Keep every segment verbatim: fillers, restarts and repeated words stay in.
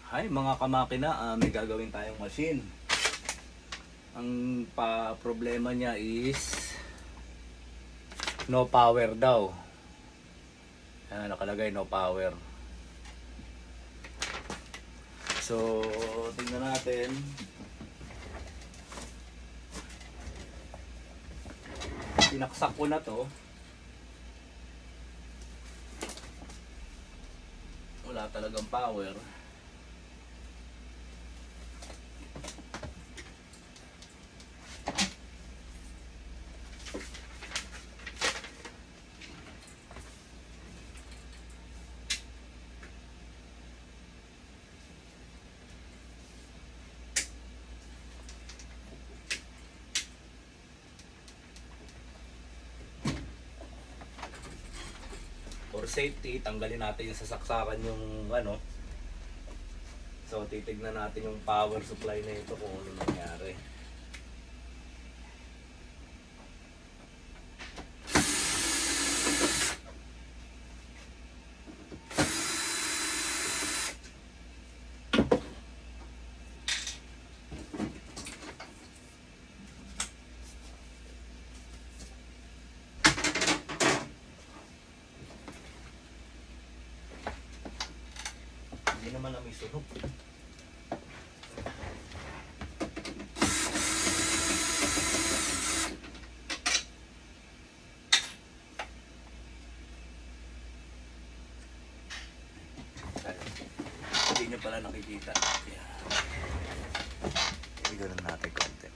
Hi mga kamakina, uh, may gagawin tayong machine. Ang pa problema niya is no power daw. Ayan, nakalagay no power. So, tingnan natin. Pinaksak ko na to. Wala talagang power. For safety, tanggalin natin yung sasaksakan yung ano. So, titignan natin yung power supply na ito kung ano nangyari. Hindi naman na may sunog. Hindi nyo pala nakikita. Yan. Igalan natin konti.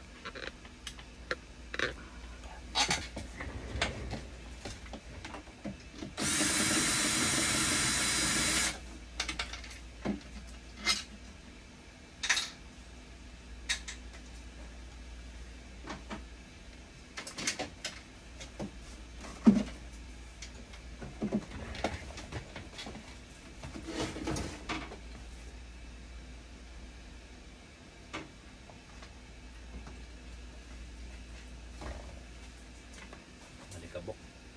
Malikabok.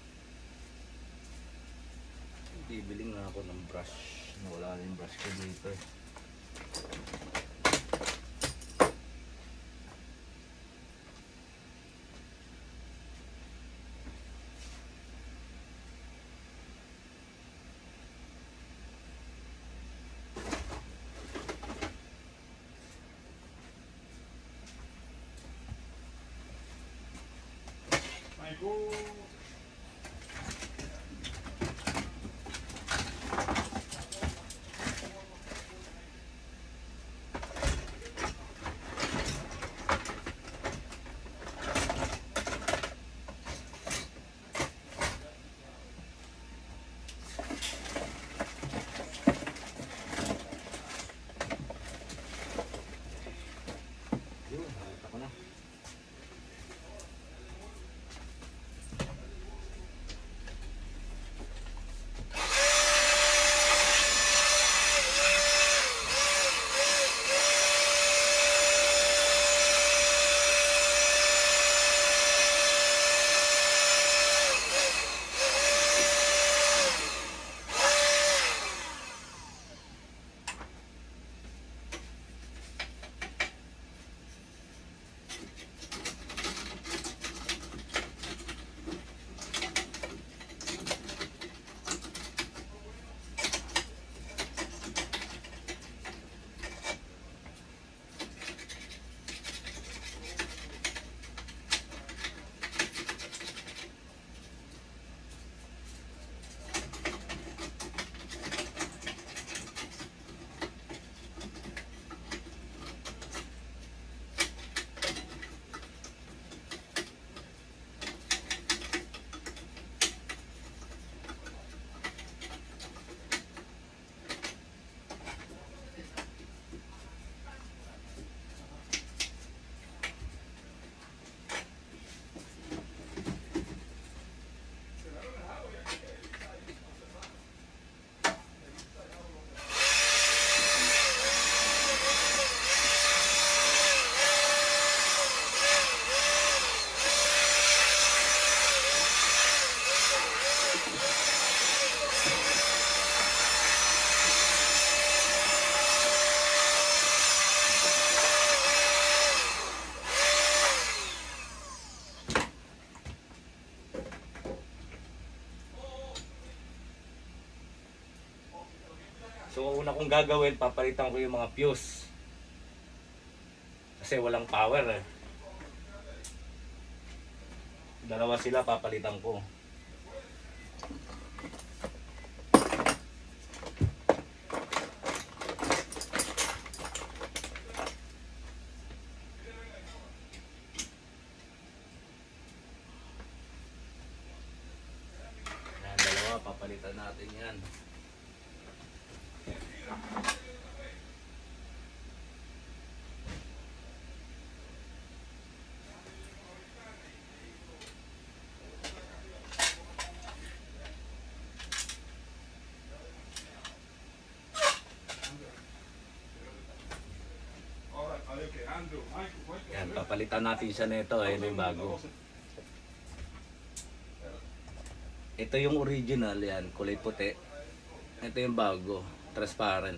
Bibiling na ako ng brush. Wala na yung brush ko dito. una kong gagawin, papalitan ko yung mga fuse. Kasi walang power eh. Dalawa sila papalitan ko. Yan, dalawa papalitan natin yan. Yan, papalitan natin siya nito. Ayun yung bago. Ito yung original, yan, kulay puti. Ito yung bago, transparent.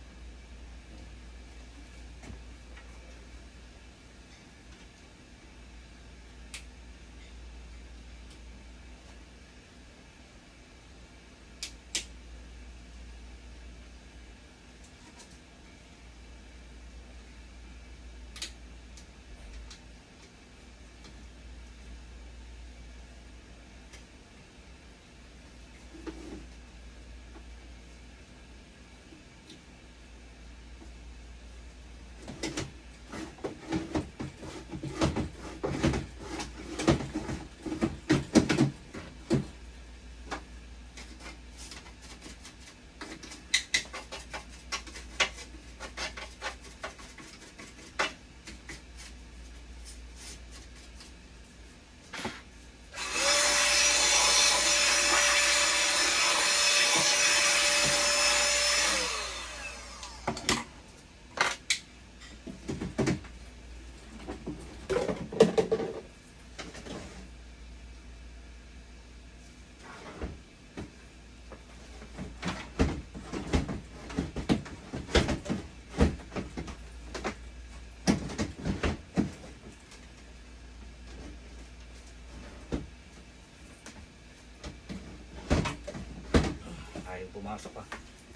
Ayaw pumasok ah.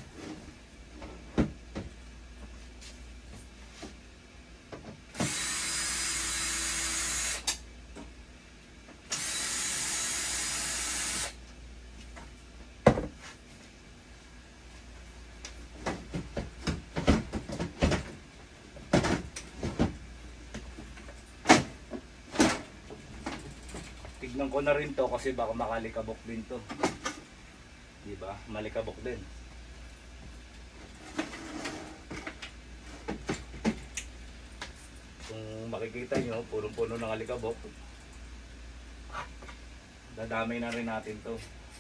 Tignan ko na rin to kasi baka makalikabok din to. Diba? Malikabok din. Kung makikita nyo, punong-puno ng alikabok. Dadamay na rin natin to.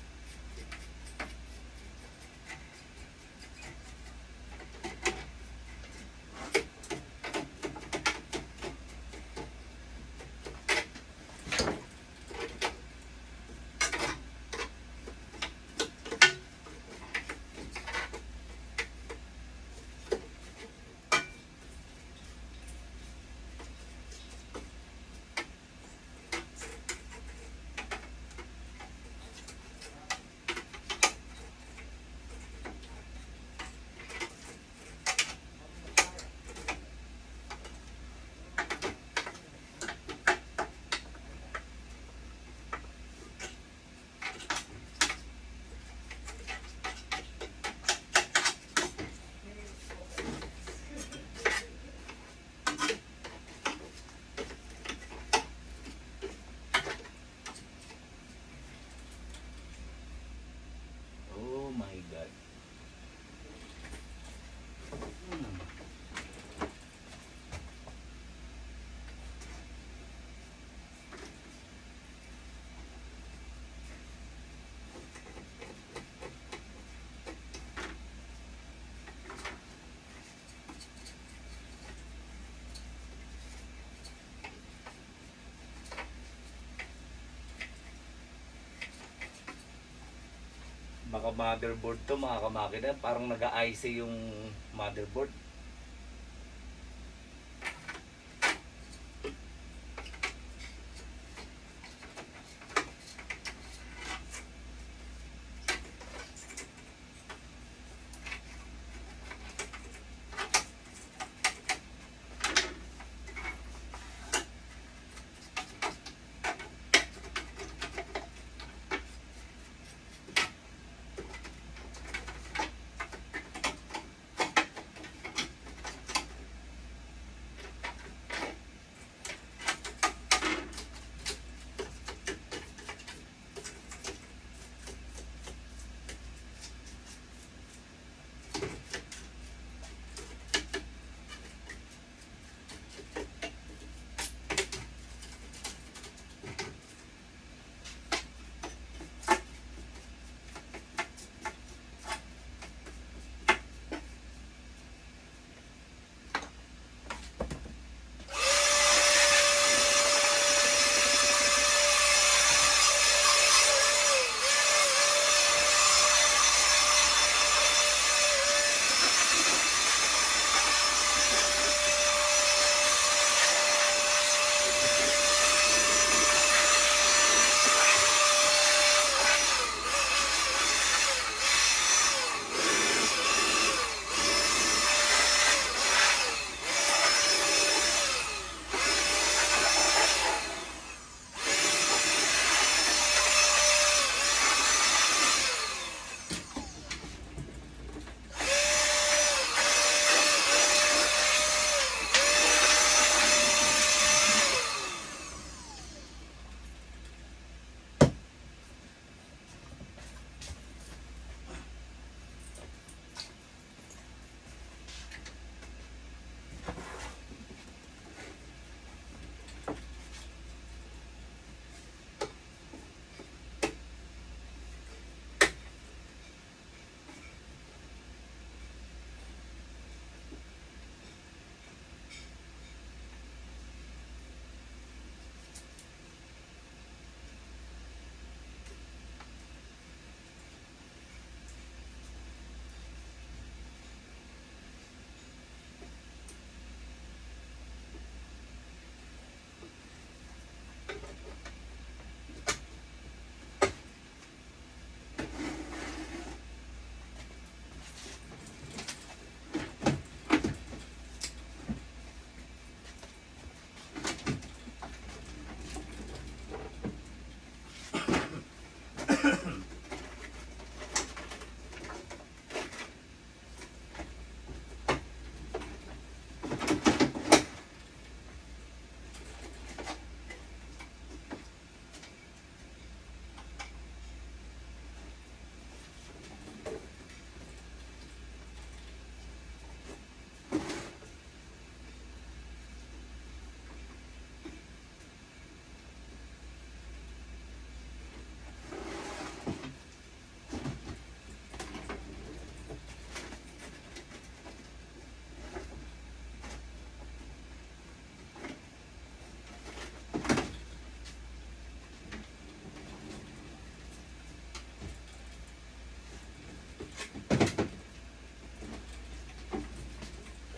Oh my God. Hmm. Baka motherboard to mga kamakina, parang nag-I C yung motherboard.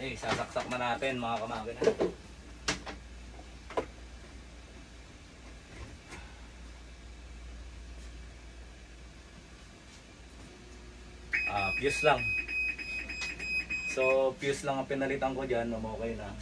Okay, sasaksak na natin mga kamakina. Ah, fuse lang. So, fuse lang ang pinalitan ko dyan. Okay na.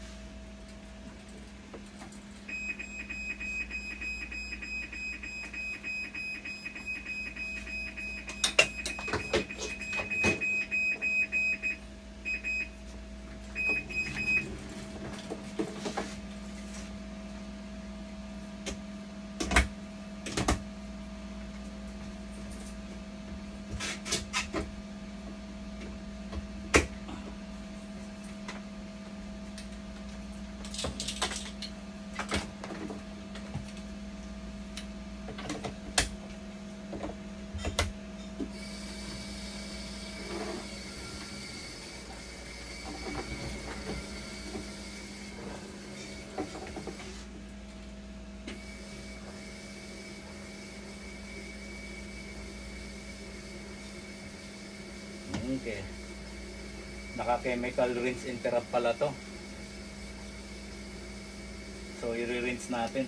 Okay. Naka-chemical rinse interrupt pala to. So, i-rinse natin.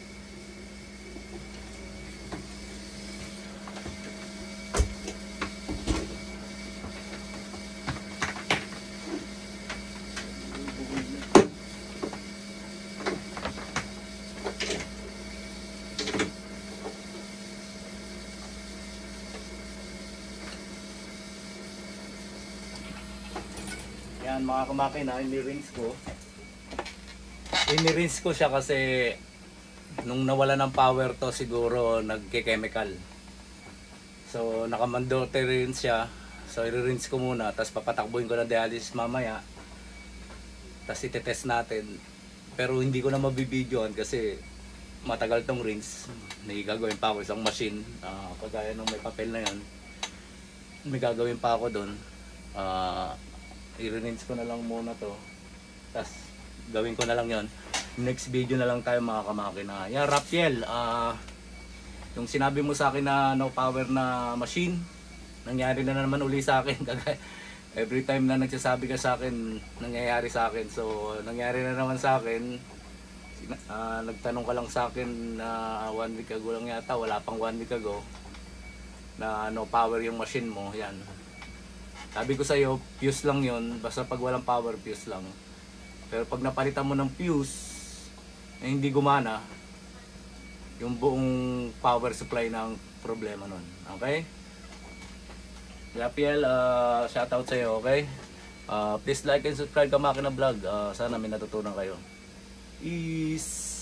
Yan mga kamakina, ini-rinse ko. Ini-rinse ko siya kasi nung nawala ng power to siguro nagke-chemical. So naka-mandatory rinse siya. So i-rinse ko muna, tapos papatakbuhin ko ng dialysis mamaya. Tapos itetest natin. Pero hindi ko na mabibidyoan kasi matagal tong rinse. May gagawin pa ako isang machine. Uh, kagaya nung may papel na yan. May gagawin pa ako doon. Uh, i-rinse ko na lang muna to, tapos gawin ko na lang yon. Next video na lang tayo mga kamakina. Yan Rafael, uh, yung sinabi mo sa akin na no power na machine, nangyari na naman uli sa akin. Every time na nagsasabi ka sa akin nangyayari sa akin, so nangyari na naman sa akin. Uh, nagtanong ka lang sa akin na uh, one week ago lang yata, wala pang one week ago, na no power yung machine mo. Yan, sabi ko sa iyo, fuse lang yon. Basta pag walang power, fuse lang. Pero pag napalitan mo ng fuse eh, hindi gumana, yung buong power supply ng problema nun. Okay? Rafael, uh, shoutout sa iyo, okay? Uh, please like and subscribe Kamakina Vlog. Uh, sana may natutunan kayo. Peace!